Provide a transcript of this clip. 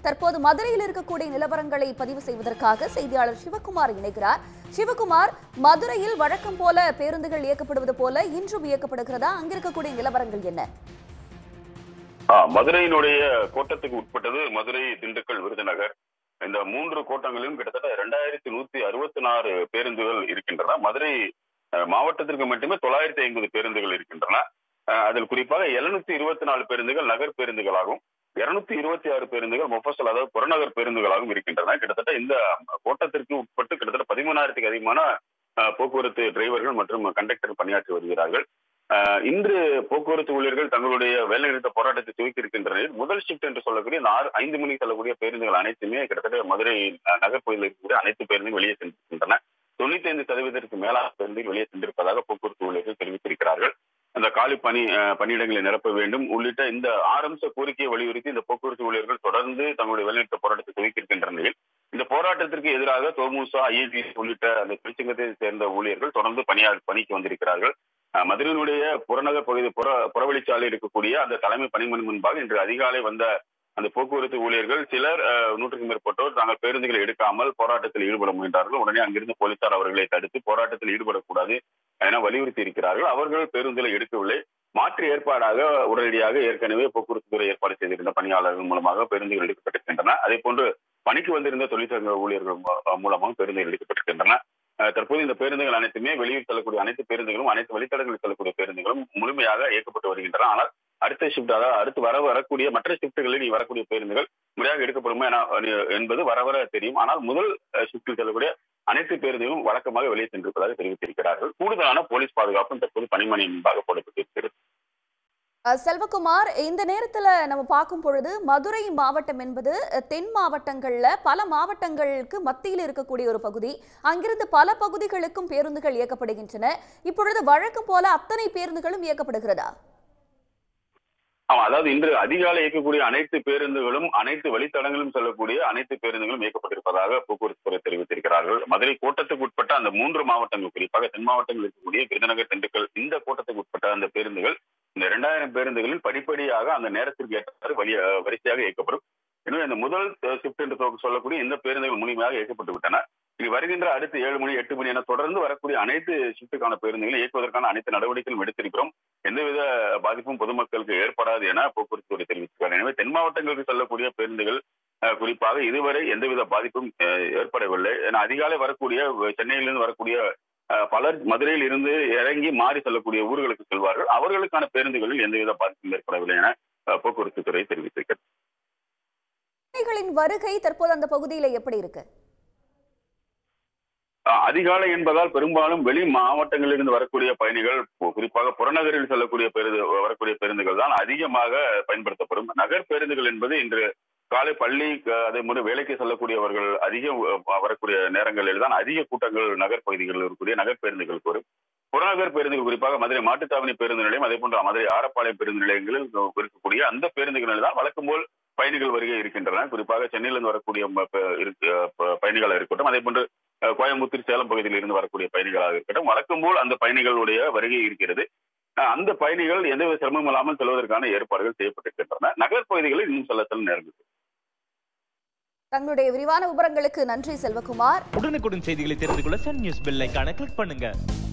தற்போது மதுரையில் இருக்கக்கூடிய நிலவரங்களை பதிவு செய்வதற்காக செய்தியாளர் சிவகுமார் இணைகிறார். சிவகுமார், மதுரையில் வழக்கம் போல பேருந்துகள் இயக்கப்படுவது போல இன்றும் இயக்கப்படுகிறதா? அங்கிருக்கக்கூடிய நிலவரங்கள் என்ன? மதுரையினுடைய கோட்டத்துக்கு உட்பட்டது மதுரை, திண்டுக்கல், விருதுநகர். இந்த 3 கோட்டங்களிலும் கிட்டத்தட்ட 2164 பேருந்துகள் இருக்கின்றன. மதுரை மாவட்டத்திற்கு மட்டுமே 950 பேருந்துகள் இருக்கின்றன. அதில் குறிப்பாக 724 பேருந்துகள் நகர் பேருந்துகளாகவும் 226 பேருந்துகள் மொஃபசல், அதாவது புறநகர் பேருந்துகளாகவும் இருக்கின்றன. கிட்டத்தட்ட இந்த கோட்டத்திற்கு உட்பட்டு கிட்டத்தட்ட 13,000க்கு அதிகமான போக்குவரத்து டிரைவர்கள் மற்றும் கண்டக்டர் பணியாற்றி வருகிறார்கள். இன்று போக்குவரத்து ஊழியர்கள் தங்களுடைய வேலைநிறுத்த போராட்டத்தை துவக்கி இருக்கின்ற நிலையில் முதல் ஷிப்ட் என்று சொல்லக்கூடிய 5 மணிக்கு செல்லக்கூடிய பேருந்துகள் அனைத்துமே கிட்டத்தட்ட மதுரை நகர்ப்பகுதியில் இருக்கக்கூடிய அனைத்து பேருந்தும் வெளியே சென்றிருக்கின்றன. 95% மேலான பேருந்துகள் வெளியே சென்றிருப்பதாக போக்குவரத்து ஊழியர்கள் தெரிவித்திருக்கிறார்கள். அந்த காலி பணியிடங்களை நிரப்ப வேண்டும் உள்ளிட்ட இந்த 6 அம்ச கோரிக்கையை வலியுறுத்தி இந்த போக்குவரத்து ஊழியர்கள் தொடர்ந்து தங்களுடைய வேலைநிறுத்த போராட்டத்தை துவக்கி இருக்கின்ற நிலையில் இந்த போராட்டத்திற்கு எதிராக தொமுசா, ஐஏடிஎஸ் உள்ளிட்ட அந்த தொழிற்சங்கத்தை சேர்ந்த ஊழியர்கள் தொடர்ந்து பணிக்கு வந்திருக்கிறார்கள். மதுரையினுடைய புறநகர் பகுதி புறவழிச்சாலை இருக்கக்கூடிய அந்த தலைமை பணிமனை முன்பாக இன்று அதிகாலை வந்த அந்த போக்குவரத்து ஊழியர்கள் சிலர் 100க்கும் மேற்பட்டோர் தாங்கள் பேருந்துகளை எடுக்காமல் போராட்டத்தில் ஈடுபட முயன்றார்கள். உடனே அங்கிருந்து போலீசார் அவர்களை தடுத்து போராட்டத்தில் ஈடுபடக்கூடாது என வலியுறுத்தி இருக்கிறார்கள். அவர்கள் பேருந்துகளை எடுக்கவில்லை. மாற்று ஏற்பாடாக உடனடியாக ஏற்கனவே போக்குவரத்து துறை ஏற்பாடு செய்திருந்த பணியாளர்கள் மூலமாக பேருந்துகள் எடுக்கப்பட்டிருக்கின்றன. அதே போன்று பணிக்கு வந்திருந்த தொழிற்சங்க ஊழியர்கள் மூலமாக பேருந்துகள் எடுக்கப்பட்டிருக்கின்றன. தற்போது இந்த பேருந்துகள் அனைத்துமே வெளியில் செல்லக்கூடிய அனைத்து பேருந்துகளும் அனைத்து வழித்தடங்களில் செல்லக்கூடிய பேருந்துகளும் முழுமையாக இயக்கப்பட்டு வருகின்றன. ஆனால் அடுத்த ஷிப்ட், அதாவது அடுத்து வரக்கூடிய மற்ற ஷிப்டுகளில் வரக்கூடிய பேருந்துகள் முறையாக எடுக்கப்படுமா என்பது வர தெரியும். ஆனால் முதல் ஷிப்டில் செல்லக்கூடிய அனைத்து பேருந்துகளும் வழக்கமாக வெளியே சென்றிருப்பதாக தெரிவித்திருக்கிறார்கள். கூடுதலான போலீஸ் பாதுகாப்பும் தற்போது பணிமனை முன்பாக போடப்பட்டிருக்கிறது. செல்வகுமார், இந்த நேரத்துல நம்ம பார்க்கும் பொழுது மதுரை மாவட்டம் என்பது தென் மாவட்டங்கள்ல பல மாவட்டங்களுக்கு மத்தியில் இருக்கக்கூடிய ஒரு பகுதி. அங்கிருந்து பல பகுதிகளுக்கும் பேருந்துகள் இயக்கப்படுகின்றன. இப்பொழுது வழக்கம் போல அத்தனை பேருந்துகளும் இயக்கப்படுகிறதா? அதாவது இன்று அதிகாலை இயக்கக்கூடிய அனைத்து பேருந்துகளும் அனைத்து வழித்தடங்களும் செல்லக்கூடிய அனைத்து பேருந்துகளும் இயக்கப்பட்டிருப்பதாக போக்குவரத்து துறை தெரிவித்திருக்கிறார்கள். மதுரை கோட்டத்துக்கு உட்பட்ட அந்த 3 மாவட்டங்கள், குறிப்பாக தென் மாவட்டங்கள் இருக்கக்கூடிய விருதுநகர், திண்டுக்கல், இந்த கோட்டத்துக்கு உட்பட்ட அந்த பேருந்துகள் இந்த 2000 பேருந்துகளில் படிப்படியாக அந்த நேரத்திற்கு ஏற்றவாறு வரிசையாக இயக்கப்படும். எனவே இந்த முதல் ஷிப்ட் என்று சொல்லக்கூடிய இந்த பேருந்துகள் முழுமையாக இயக்கப்பட்டு விட்டன. இது வருகின்ற அடுத்து 7 மணி 8 மணி என தொடர்ந்து வரக்கூடிய அனைத்து ஷிப்டுக்கான பேருந்துகளை இயக்குவதற்கான அனைத்து நடவடிக்கைகளும் எடுத்திருக்கிறோம். எந்தவித பாதிப்பும் பொதுமக்களுக்கு ஏற்படாது என போக்குவரத்து துறை தெரிவித்திருக்கிறார். எனவே தென் மாவட்டங்களுக்கு செல்லக்கூடிய பேருந்துகள் குறிப்பாக இதுவரை எந்தவித பாதிப்பும் ஏற்படவில்லை. ஏன்னா அதிகாலை வரக்கூடிய சென்னையிலிருந்து வரக்கூடிய பலர் மதுரையில் இருந்து இறங்கி மாறி செல்லக்கூடிய ஊர்களுக்கு செல்வார்கள். அவர்களுக்கான பேருந்துகளில் எந்தவித பாதிப்பும் ஏற்படவில்லை என போக்குவரத்து துறை தெரிவித்திருக்கிறது. வருகை தற்போது அந்த பகுதியில எப்படி இருக்கு? அதிகாலை என்பதால் பெரும்பாலும் வெளி மாவட்டங்களில் இருந்து வரக்கூடிய பயணிகள், குறிப்பாக புறநகரில் செல்லக்கூடிய வரக்கூடிய பேருந்துகள் தான் அதிகமாக பயன்படுத்தப்படும். நகர் பேருந்துகள் என்பது இன்று காலை பள்ளி, அதே மாதிரி வேலைக்கு செல்லக்கூடியவர்கள் அதிகம் வரக்கூடிய நேரங்களில் தான் அதிக கூட்டங்கள் நகர் பகுதிகளில் இருக்கக்கூடிய நகர் பேருந்துகளுக்கு வரும். புறநகர் பேருந்துகள், குறிப்பாக மதுரை மாட்டுத்தாவணி பேருந்து நிலையம், அதே போன்ற மதுரை ஆரப்பாளையம் பேருந்து நிலையங்களில் இருக்கக்கூடிய அந்த பேருந்துகளில் தான் வழக்கம் போல் பயணிகள் வருகை இருக்கின்றன. குறிப்பாக சென்னையிலிருந்து வரக்கூடிய பயணிகளாக இருக்கட்டும், அதே போன்று கோயம்புத்தூர், சேலம் பகுதியில் இருந்து வரக்கூடிய பயணிகளாக இருக்கட்டும், வழக்கம் போல் அந்த பயணிகளுடைய வருகை இருக்கிறது. அந்த பயணிகள் எந்தவித சிரமம் இல்லாமல் செல்வதற்கான ஏற்பாடுகள் செய்யப்பட்டிருக்கின்றன. நகர் பகுதிகளில் இன்னும் செல்ல நேரங்கள். தங்களுடைய விரிவான விவரங்களுக்கு நன்றி செல்வகுமார். உடனுக்குடன் செய்திகளை தெரிந்து கொள்ள சன் நியூஸ் பெல் ஐகானை கிளிக் பண்ணுங்க.